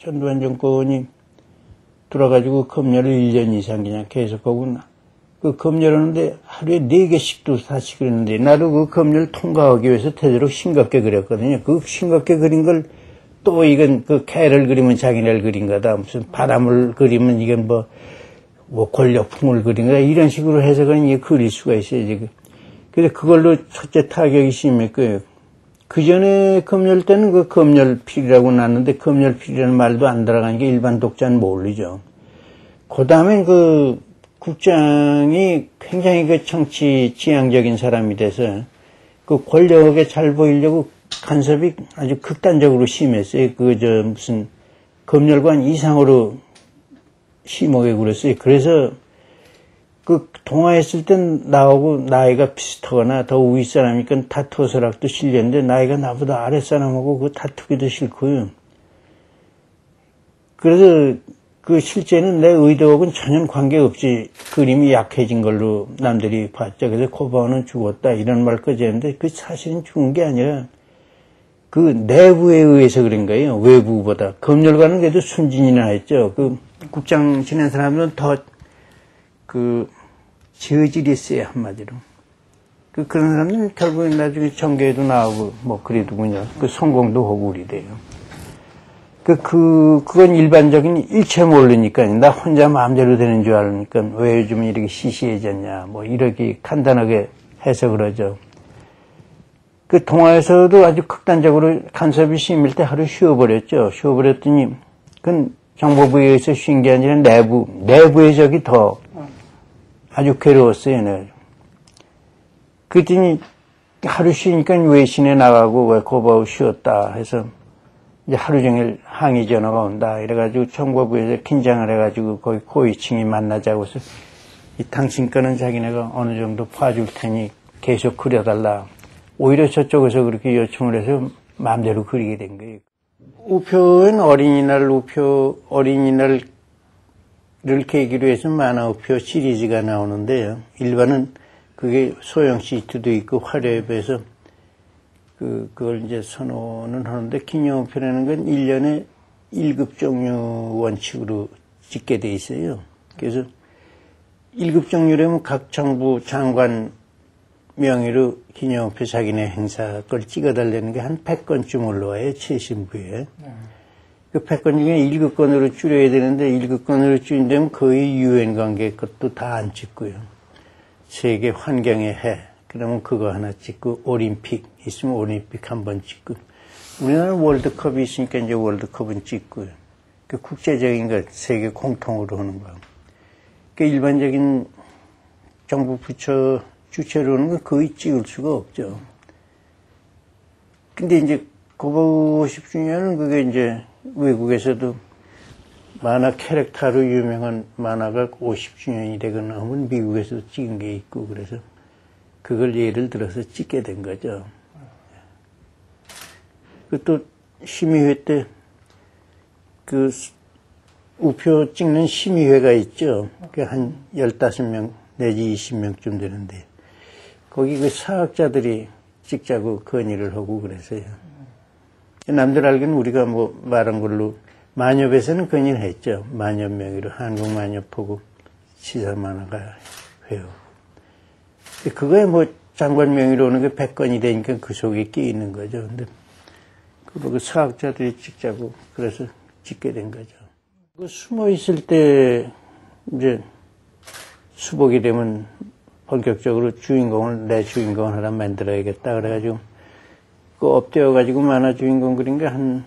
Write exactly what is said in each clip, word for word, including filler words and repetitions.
전두환 정권이 들어가지고 검열을 일 년 이상 그냥 계속하고, 그 검열하는데 하루에 네 개씩도 다시 그렸는데, 나도 그 검열 통과하기 위해서 되도록 싱겁게 그렸거든요. 그 싱겁게 그린 걸 또 이건 그 개를 그리면 자기네를 그린 거다. 무슨 바람을 그리면 이건 뭐, 뭐 권력풍을 그린 거다. 이런 식으로 해석은 이게 그릴 수가 있어요, 지금. 그래서 그걸로 첫째 타격이 심했고요. 그 전에 검열 때는 그 검열필이라고 났는데, 검열필이라는 말도 안 들어가니까 일반 독자는 모르죠. 그 다음에 그 국장이 굉장히 그 정치 지향적인 사람이 돼서 그 권력에 잘 보이려고 간섭이 아주 극단적으로 심했어요. 그 저 무슨 검열관 이상으로 심하게 그랬어요. 그래서 그 동화했을 땐 나하고 나이가 비슷하거나 더 윗사람이니까 다투어 서락도 실렸는데, 나이가 나보다 아랫사람하고 그 다투기도 싫고요. 그래서 그 실제는 내 의도하고는 전혀 관계없이 그림이 약해진 걸로 남들이 봤죠. 그래서 코바우는 죽었다 이런 말까지 했는데, 그 사실은 죽은 게 아니라 그 내부에 의해서 그런 거예요. 외부보다. 검열관은 그래도 순진이나 했죠. 그 국장 지낸 사람들은 더 그 저질이 있어요, 한마디로. 그 그런 사람들은 결국에 나중에 정계에도 나오고 뭐 그래도 그냥 그 성공도 하고 그래요. 그, 그, 그건 일반적인 일체 모르니까, 나 혼자 마음대로 되는 줄 알으니까, 왜 요즘 이렇게 시시해졌냐, 뭐, 이렇게 간단하게 해석을 하죠. 그 동화에서도 아주 극단적으로 간섭이 심일 때 하루 쉬어버렸죠. 쉬어버렸더니, 그건 정보부에 의해서 쉰 게 아니라 내부, 내부의 적이 더 아주 괴로웠어요, 네. 그랬더니, 하루 쉬니까 외신에 나가고, 왜 고바우 쉬었다 해서, 이제 하루 종일 항의 전화가 온다. 이래가지고 정보부에서 긴장을 해가지고 거기 고위층이 만나자고 해서, 이 당신 거는 자기네가 어느 정도 봐줄 테니 계속 그려달라. 오히려 저쪽에서 그렇게 요청을 해서 마음대로 그리게 된 거예요. 우표는 어린이날 우표, 어린이날을 계기로 해서 만화 우표 시리즈가 나오는데요. 일반은 그게 소형 시트도 있고 화려해서 그, 그걸 이제 선호는 하는데, 기념우표라는 건 일 년에 일 급 종류 원칙으로 짓게 돼 있어요. 그래서 일 급 종류라면 각 정부 장관 명의로 기념우표 자기네 행사 걸 찍어달라는 게 한 백 건쯤 올라와요, 최신부에. 음. 그 백 건 중에 일 급 건으로 줄여야 되는데, 일 급 건으로 줄인다면 거의 유엔 관계 것도 다 안 찍고요. 세계 환경의 해. 그러면 그거 하나 찍고, 올림픽 있으면 올림픽 한 번 찍고, 우리나라는 월드컵이 있으니까 이제 월드컵은 찍고요. 그 국제적인 것, 세계 공통으로 하는 거. 그 일반적인 정부 부처 주체로 하는 건 거의 찍을 수가 없죠. 근데 이제 고바우 오십 주년은 그게 이제 외국에서도 만화 캐릭터로 유명한 만화가 오십 주년이 되거나 하면 미국에서도 찍은 게 있고, 그래서 그걸 예를 들어서 찍게 된 거죠. 그 또 심의회 때 그 우표 찍는 심의회가 있죠. 그 한 열다섯 명 내지 이십 명쯤 되는데, 거기 그 사학자들이 찍자고 건의를 하고 그래서요. 남들 알기는 우리가 뭐 말한 걸로 만협에서는 건의를 했죠. 만협 명의로 한국만협하고 시사만화가 회요. 그거에 뭐 장관 명의로 오는 게 백 건이 되니까 그 속에 끼 있는 거죠. 근데 그 사학자들이 찍자고 그래서 찍게 된 거죠. 그 숨어 있을 때 이제 수복이 되면 본격적으로 주인공을 내 주인공을 하나 만들어야겠다 그래가지고 그 업되어가지고 만화 주인공 그린 게 한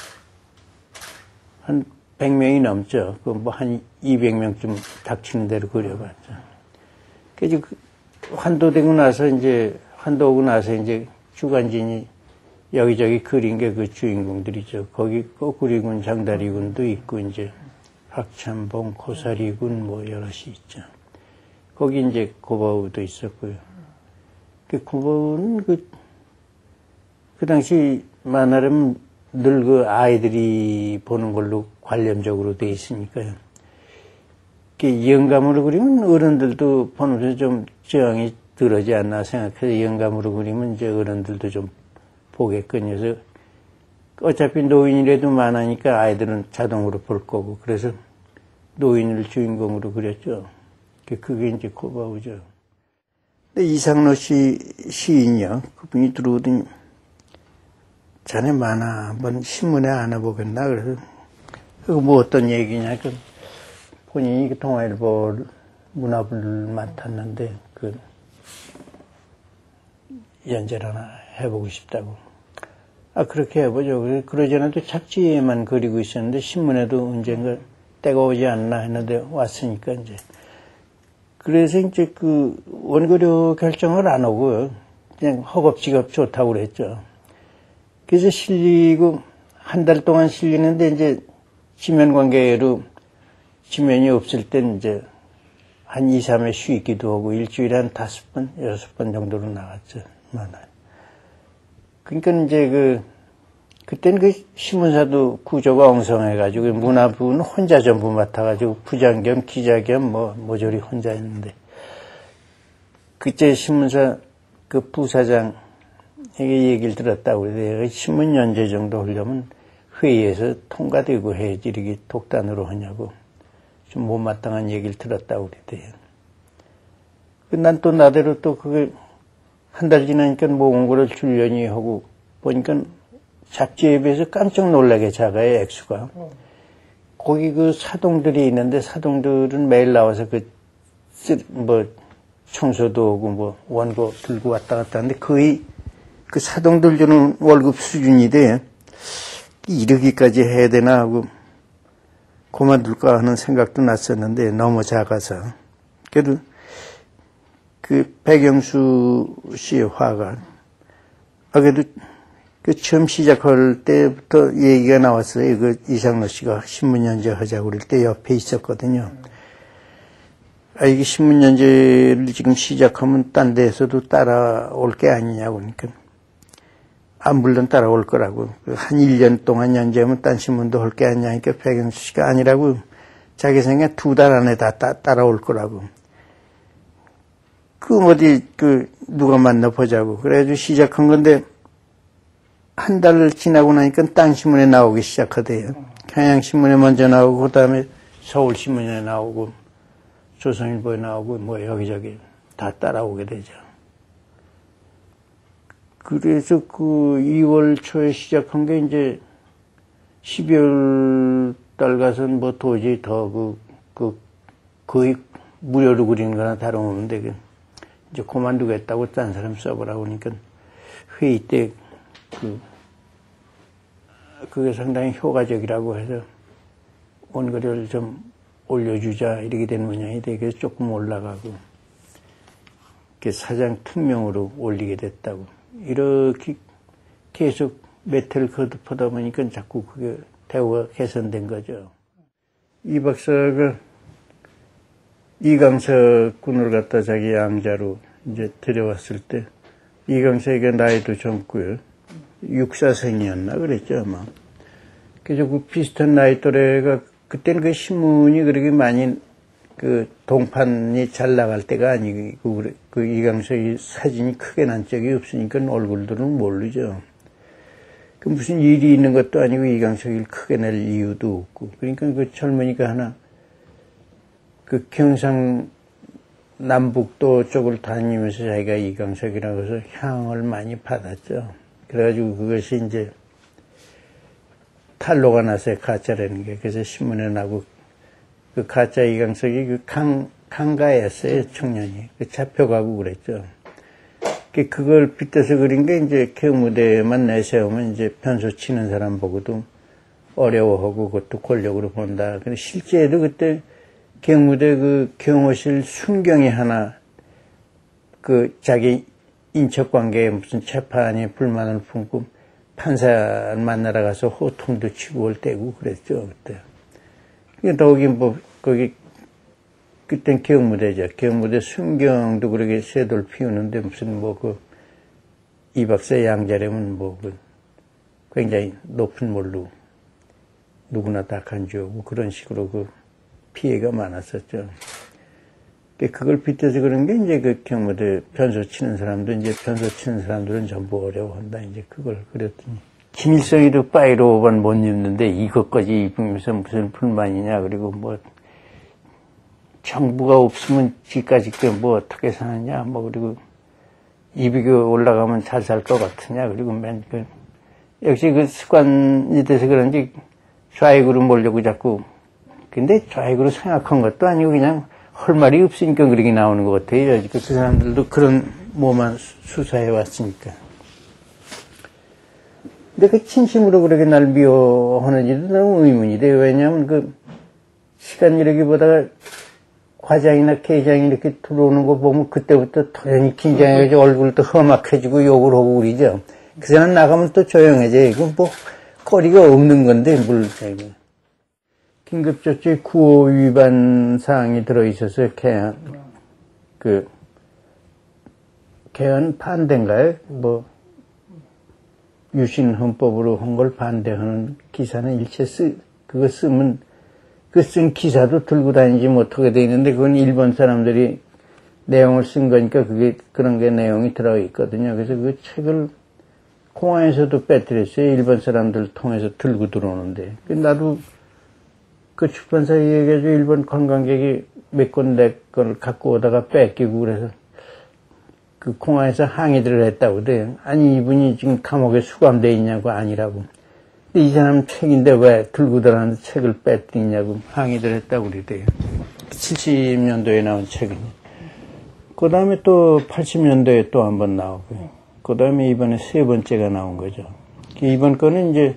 한 백 명이 넘죠. 그 뭐 한 이백 명쯤 닥치는 대로 그려봤죠. 그래서 환도되고 나서 이제 환도 오고 나서 이제 주간진이 여기저기 그린 게 그 주인공들이죠. 거기 꼬꾸리군, 장다리군도 있고 이제 박찬봉, 고사리군 뭐 여럿이 있죠. 거기 이제 고바우도 있었고요. 그 고바우는 그, 그 당시 만화라면 늘 그 아이들이 보는 걸로 관념적으로 돼 있으니까요. 그 영감으로 그리면 어른들도 보면서 좀 저항이 덜하지 않나 생각해서 영감으로 그리면 이제 어른들도 좀 보겠거니 해서 어차피 노인이라도 만하니까 아이들은 자동으로 볼 거고, 그래서 노인을 주인공으로 그렸죠. 그게 이제 코바우죠. 근데 이상로 씨, 시인이요. 그분이 들어오더니, 자네 만화 한번 신문에 안 해보겠나? 그래서, 그거 뭐 어떤 얘기냐? 그 본인이 그 동아일보 문화부를 맡았는데, 그, 연재를 하나 해보고 싶다고. 아, 그렇게 해보죠. 그러지 않아도 잡지에만 그리고 있었는데, 신문에도 언젠가 때가 오지 않나 했는데, 왔으니까, 이제. 그래서 이제 그, 원고료 결정을 안 하고요. 그냥 허겁지겁 좋다고 그랬죠. 그래서 실리고, 한 달 동안 실리는데, 이제, 지면 관계로, 지면이 없을 땐 이제, 한 이, 삼 회 쉬기도 하고, 일주일에 한 다섯 번, 여섯 번 정도로 나갔죠. 만화. 그러니까 이제 그, 그땐 그 신문사도 구조가 엉성해가지고, 문화부는 혼자 전부 맡아가지고, 부장 겸 기자 겸 뭐, 모조리 혼자 했는데, 그때 신문사 그 부사장에게 얘기를 들었다고 그래요. 신문 연재 정도 하려면 회의에서 통과되고 해야지 이렇게 독단으로 하냐고, 좀 못마땅한 얘기를 들었다고 그랬대요. 난 또 나대로 또 그게 한 달 지나니까 모은거를 줄려니 하고 보니까 잡지에 비해서 깜짝 놀라게 작아요, 액수가. 거기 그 사동들이 있는데 사동들은 매일 나와서 그, 뭐, 청소도 하고 뭐, 원고 들고 왔다 갔다 하는데 거의 그 사동들 주는 월급 수준이 돼. 이러기까지 해야 되나 하고 그만둘까 하는 생각도 났었는데 너무 작아서. 그래도 그 백영수 씨의 화가, 아, 그래도 그 처음 시작할 때부터 얘기가 나왔어요. 그 이상로 씨가 신문연재 하자고 그럴 때 옆에 있었거든요. 아, 이게 신문연재를 지금 시작하면 딴 데에서도 따라올 게 아니냐고. 그러니까. 아, 물론 따라올 거라고. 한 일 년 동안 연재하면 딴 신문도 할 게 아니냐. 그러니까 백영수 씨가 아니라고. 자기 생각에 두 달 안에 다 따, 따라올 거라고. 그 어디 그 누가 만나보자고. 그래가지고 시작한 건데 한 달 지나고 나니까 딴 신문에 나오기 시작하대요. 경향신문에 먼저 나오고 그다음에 서울신문에 나오고 조선일보에 나오고 뭐 여기저기 다 따라오게 되죠. 그래서 그 이월 초에 시작한 게 이제 십이월 달 가서는 뭐 도저히 더 그, 그, 거의 무료로 그린 거나 다름없는데 이제 그만두겠다고 딴 사람 써보라고 하니까 회의 때 그, 그게 상당히 효과적이라고 해서 원고료를 좀 올려주자 이렇게 된 모양이 되게 조금 올라가고 사장 특명으로 올리게 됐다고. 이렇게 계속 몇 해를 거듭하다 보니까 자꾸 그게 대우가 개선된 거죠. 이 박사가 이강석 군을 갖다 자기 양자로 이제 들여왔을 때 이강석이가 나이도 젊고요. 육사생이었나 그랬죠 아마. 그래서 그 비슷한 나이 또래가 그때는 그 신문이 그렇게 많이 그 동판이 잘 나갈 때가 아니고 그 이강석이 사진이 크게 난 적이 없으니까 얼굴들은 모르죠. 그 무슨 일이 있는 것도 아니고 이강석이를 크게 낼 이유도 없고. 그러니까 그 젊은이가 하나 그 경상 남북도 쪽을 다니면서 자기가 이강석이라고 해서 향을 많이 받았죠. 그래가지고 그것이 이제 탄로가 나서요, 가짜라는 게. 그래서 신문에 나고 그 가짜 이강석이 그 강, 강가였어요, 청년이. 그 잡혀가고 그랬죠. 그걸 빗대서 그린 게 이제 경무대만 내세우면 이제 편소 치는 사람 보고도 어려워하고 그것도 권력으로 본다. 근데 실제로 그때 경무대 그 경호실 순경이 하나 그 자기 인척 관계에 무슨 재판에 불만을 품고 판사 만나러 가서 호통도 치고 올 때고 그랬죠, 그때. 더욱이 뭐, 거기, 그땐 경무대죠. 경무대 순경도 그렇게 새돌 피우는데 무슨 뭐 그, 이 박사 양자라면 뭐 그, 굉장히 높은 몰로 누구나 다 간주하고 그런 식으로 그 피해가 많았었죠. 그걸 빗대서 그런 게 이제 그 경무대 변소 치는 사람도 이제 변소 치는 사람들은 전부 어려워한다. 이제 그걸 그렸더니 김일성이도 파이로 오반 못 입는데 이것까지 입으면서 무슨 불만이냐. 그리고 뭐 정부가 없으면 지까지 뭐 어떻게 사느냐. 뭐 그리고 이비교 올라가면 잘 살 것 같으냐. 그리고 맨 그 역시 그 습관이 돼서 그런지 좌익으로 몰려고 자꾸. 근데 좌익으로 생각한 것도 아니고 그냥 할 말이 없으니까 그렇게 나오는 것 같아요. 그 사람들도 그런 뭐만 수사해 왔으니까. 근데 그 진심으로 그렇게 날 미워하는지도 너무 의문이 돼요. 왜냐하면 그 시간 이러기보다가 과장이나 계장이 이렇게 들어오는 거 보면 그때부터 도연히 긴장해가지고 얼굴도 험악해지고 욕을 하고 그러죠. 그 사람 나가면 또 조용해져. 이거 뭐 거리가 없는 건데 뭘. 긴급조치 구호 위반 사항이 들어있어서 개헌, 그, 개헌 반대인가요? 뭐, 유신헌법으로 한 걸 반대하는 기사는 일체 쓰, 그거 쓰면, 그 쓴 기사도 들고 다니지 못하게 돼 있는데, 그건 일본 사람들이 내용을 쓴 거니까 그게, 그런 게 내용이 들어있거든요. 그래서 그 책을 공항에서도 빼뜨렸어요. 일본 사람들 통해서 들고 들어오는데. 나도 그 출판사에 얘기해서 일본 관광객이 몇 권 내 걸 갖고 오다가 뺏기고 그래서 그 공항에서 항의들을 했다고 그래요. 아니, 이분이 지금 감옥에 수감돼 있냐고. 아니라고. 이 사람 책인데 왜 들고 들어가는데 책을 뺏기냐고 항의들 했다고 그래요. 칠십 년도에 나온 책이니. 그 다음에 또 팔십 년도에 또 한 번 나오고요. 그 다음에 이번에 세 번째가 나온 거죠. 이번 거는 이제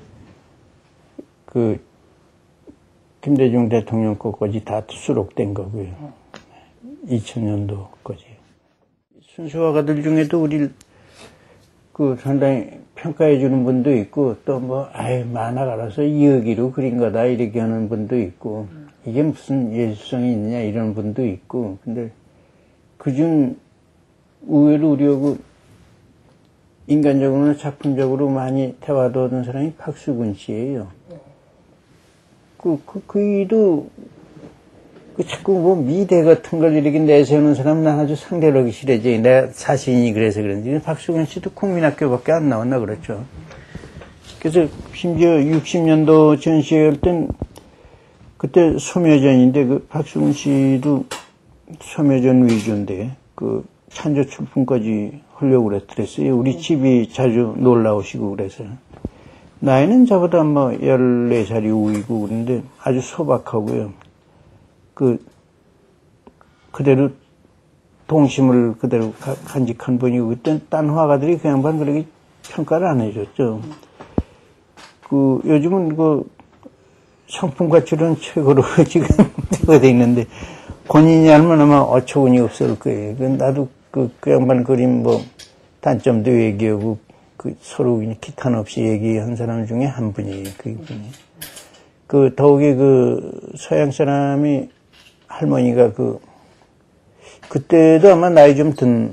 그 김대중 대통령 거까지 다 수록된 거고요. 이천 년도까지. 순수화가들 중에도 우리 그 상당히 평가해 주는 분도 있고 또 뭐 아예 만화가라서 이어기로 그린 거다 이렇게 하는 분도 있고 이게 무슨 예술성이 있느냐 이런 분도 있고 근데 그중 의외로 우리하고 인간적으로나 작품적으로 많이 대화도 하던 사람이 박수근 씨예요. 그, 그, 그이도, 그 자꾸 뭐 미대 같은 걸 이렇게 내세우는 사람은 난 아주 상대로 하기 싫어지. 내가 자신이 그래서 그런지. 박수근 씨도 국민학교밖에 안 나왔나 그랬죠. 그래서 심지어 육십 년도 전시회 할 땐 그때 소묘전인데 그 박수근 씨도 소묘전 위주인데 그 찬조 출품까지 하려고 그랬더랬어요. 우리 집이 자주 놀러 오시고 그래서. 나이는 저보다 뭐 열네 살이 우이고 그런데 아주 소박하고요. 그, 그대로 동심을 그대로 간직한 분이고 그땐 딴 화가들이 그 양반 그렇게 평가를 안 해줬죠. 그, 요즘은 그 성품 가치로는 최고로 지금 되어 있는데 본인이 알면 아마 어처구니 없을 거예요. 나도 그, 그 양반 그림 뭐 단점도 얘기하고 그 서로 기탄 없이 얘기한 사람 중에 한 분이에요. 그 분이. 그 더욱이 그 서양 사람이 할머니가 그 그때도 아마 나이 좀 든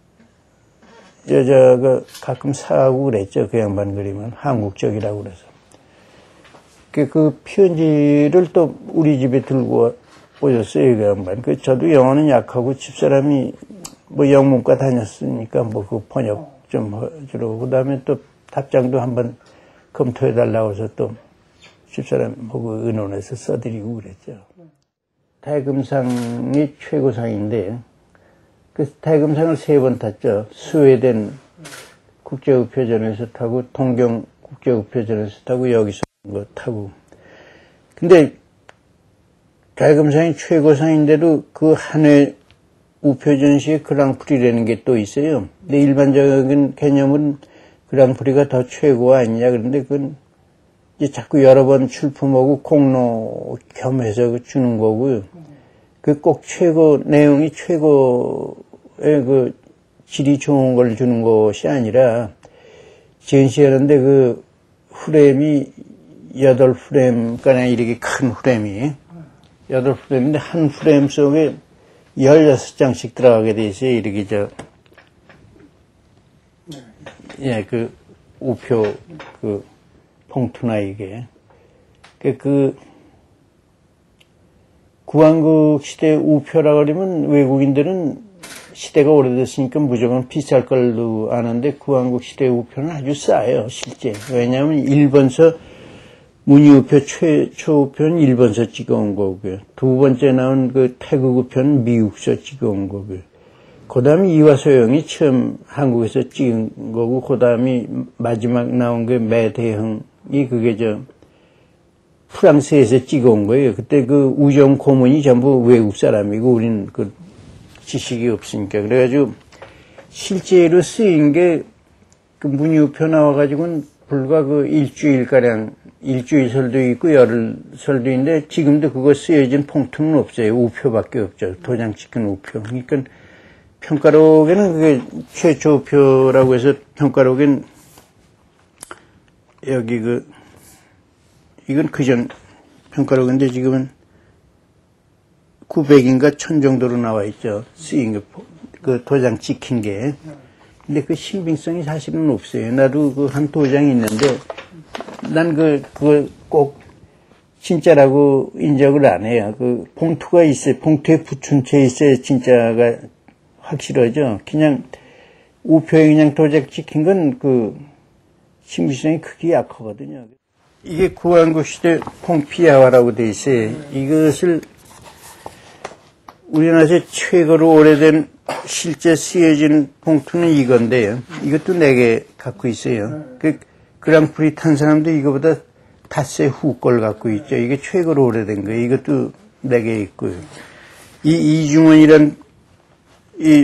여자가 가끔 사고 그랬죠. 그 양반 그림은 한국적이라고 그래서. 그, 그 편지를 또 우리 집에 들고 오셨어요. 그 양반. 그 저도 영어는 약하고 집사람이 뭐 영문과 다녔으니까 뭐 그 번역 좀 해주러 그 다음에 또 답장도 한번 검토해달라고 해서 또 집사람하고 의논해서 써드리고 그랬죠. 대금상이 최고상인데 그 대금상을 세 번 탔죠. 스웨덴 국제우표전에서 타고 동경 국제우표전에서 타고 여기서 뭐 타고. 근데 대금상이 최고상인데도 그 한 해 우표전시에 그랑프리라는 게 또 있어요. 근데 일반적인 개념은 그랑프리가 더 최고 아니냐. 그런데 그건 이제 자꾸 여러 번 출품하고 공로 겸해서 주는 거고요. 그 꼭 최고, 내용이 최고의 그 질이 좋은 걸 주는 것이 아니라 전시하는데 그 프레임이 여덟 프레임, 그러니까 이렇게 큰 프레임이 여덟 프레임인데 한 프레임 속에 열여섯 장씩 들어가게 돼 있어요. 이렇게 저, 예, 그, 우표, 그, 봉투나 이게. 그, 그, 구한국 시대 우표라 그러면 외국인들은 시대가 오래됐으니까 무조건 비쌀 걸로 아는데 구한국 시대 우표는 아주 싸요, 실제. 왜냐하면 일본서 문의우표 최초 우표는 일본서 찍어온 거고요. 두 번째 나온 그 태국 우표는 미국서 찍어온 거고요. 그 다음에 이화소영이 처음 한국에서 찍은 거고, 그 다음에 마지막 나온 게 매대형이 그게 저 프랑스에서 찍어온 거예요. 그때 그 우정 고문이 전부 외국 사람이고, 우리는 그 지식이 없으니까. 그래가지고 실제로 쓰인 게 그 문의우표 나와가지고는 불과 그 일주일가량, 일주일 설도 있고 열흘 설도 있는데 지금도 그거 쓰여진 봉투는 없어요. 우표밖에 없죠. 도장 찍힌 우표. 그러니까 평가록에는 그게 최초 우표라고 해서 평가록엔 여기 그, 이건 그전 평가록인데 지금은 구백인가 천 정도로 나와 있죠. 쓰인 게, 그 도장 찍힌 게. 근데 그 신빙성이 사실은 없어요. 나도 그 한 도장이 있는데, 난 그, 그걸 꼭 진짜라고 인정을 안 해요. 그 봉투가 있어요. 봉투에 붙은 채 있어야 진짜가 확실하죠. 그냥 우표에 그냥 도장 찍힌 건 그 신빙성이 크게 약하거든요. 이게 구한국 시대 퐁피아화라고 돼 있어요. 이것을 우리나라에서 최고로 오래된 실제 쓰여진 봉투는 이건데요. 이것도 네 개 갖고 있어요. 그 그랑프리 탄 사람도 이거보다 닷새 후 걸 갖고 있죠. 이게 최고로 오래된 거예요. 이것도 네 개 있고요. 이 이중원이란 이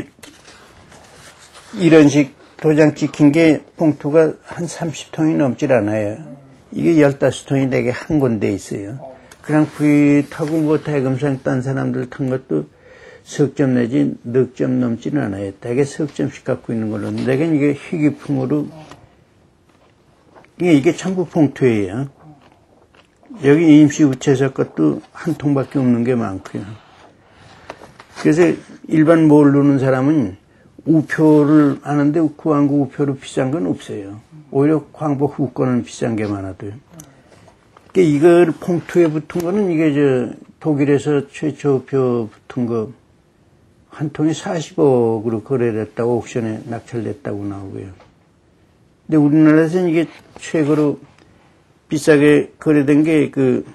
이런 식 도장 찍힌 게 봉투가 한 삼십 통이 넘질 않아요. 이게 열다섯 통이 네 개 한 군데 있어요. 그랑프리 타고 뭐 대금상 딴 사람들 탄 것도 석 점 내지 넉 점 넘지는 않아요. 대개 석 점씩 갖고 있는 걸로. 내가 이게 희귀품으로, 이게, 이게 전부 봉투예요. 여기 임시우체사 것도 한 통밖에 없는 게 많고요. 그래서 일반 모르는 사람은 우표를 아는데 구한국 우표로 비싼 건 없어요. 오히려 광복 후 거는 비싼 게 많아도요. 그러니까 이걸 봉투에 붙은 거는 이게 저 독일에서 최초 우표 붙은 거 한 통이 사십억으로 거래됐다고 옥션에 낙찰됐다고 나오고요. 근데 우리나라에서는 이게 최고로 비싸게 거래된 게 그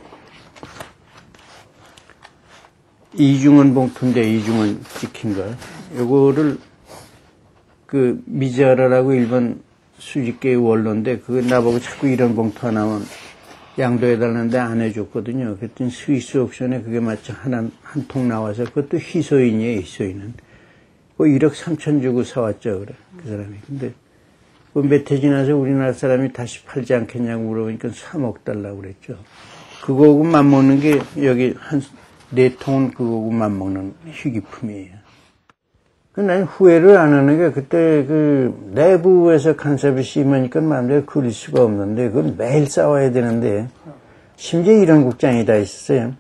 이중원 봉투인데, 이중원 찍힌 거. 요거를 그 미자라라고 일본 수집계의 원로인데, 그거 나보고 자꾸 이런 봉투 하나만 양도해달라는데 안 해줬거든요. 그랬더니 스위스 옥션에 그게 마침 하나, 한 통 나와서, 그것도 희소인이에요, 희소인은. 그 일억 삼천 주고 사왔죠, 그래, 그 사람이. 근데, 그 몇 해 지나서 우리나라 사람이 다시 팔지 않겠냐고 물어보니까 삼억 달라고 그랬죠. 그거하고 맞먹는 게, 여기 한, 네 통은 그거하고 맞먹는 희귀품이에요. 난 후회를 안 하는 게, 그때 그 내부에서 간섭이 심하니까 마음대로 그릴 수가 없는데, 그걸 매일 싸워야 되는데, 심지어 이런 국장이 다 있었어요.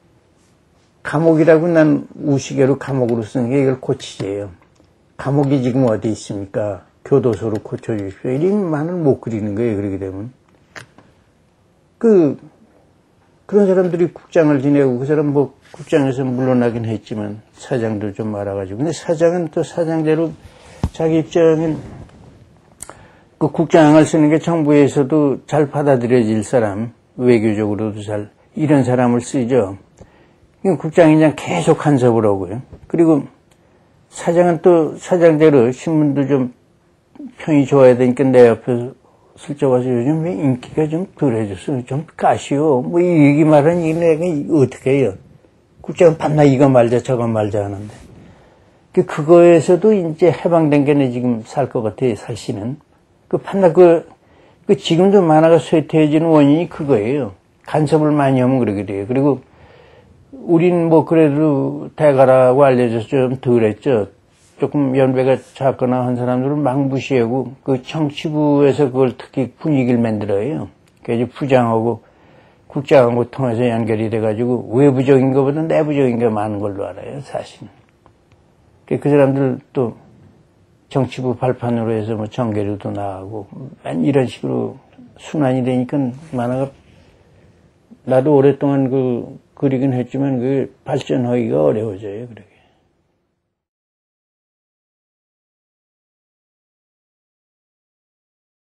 감옥이라고 난 우시개로 감옥으로 쓰는 게 이걸 고치재요. 감옥이 지금 어디 있습니까? 교도소로 고쳐주십시오. 이름만을 못 그리는 거예요, 그러게 되면. 그, 그런 사람들이 국장을 지내고, 그 사람 뭐 국장에서 물러나긴 했지만 사장도 좀 알아가지고. 근데 사장은 또 사장대로 자기 입장은 그 국장을 쓰는 게 정부에서도 잘 받아들여질 사람, 외교적으로도 잘, 이런 사람을 쓰죠. 국장이 그냥 계속 간섭을 하고요. 그리고 사장은 또 사장대로 신문도 좀 평이 좋아야 되니까 내 옆에서 슬쩍 와서 요즘 왜 인기가 좀 덜해졌어? 좀 까시오. 뭐 이 얘기 말은 이 내가 어떻게 해요? 국장은 밤낮 이거 말자 저거 말자 하는데. 그거에서도 이제 해방된 게 내 지금 살 것 같아, 살씨는. 그 밤낮 그, 그 지금도 만화가 쇠퇴해지는 원인이 그거예요. 간섭을 많이 하면 그러게 돼요. 그리고 우린 뭐 그래도 대가라고 알려져서 좀 덜했죠. 조금 연배가 작거나 한 사람들은 막 무시하고, 그 정치부에서 그걸 특히 분위기를 만들어요. 그래서 부장하고 국장하고 통해서 연결이 돼가지고 외부적인 것보다 내부적인 게 많은 걸로 알아요, 사실은. 그 사람들 또 정치부 발판으로 해서 뭐 정계류도 나가고, 이런 식으로 순환이 되니까 만화가, 나도 오랫동안 그 그리긴 했지만 그 발전하기가 어려워져요, 그렇게.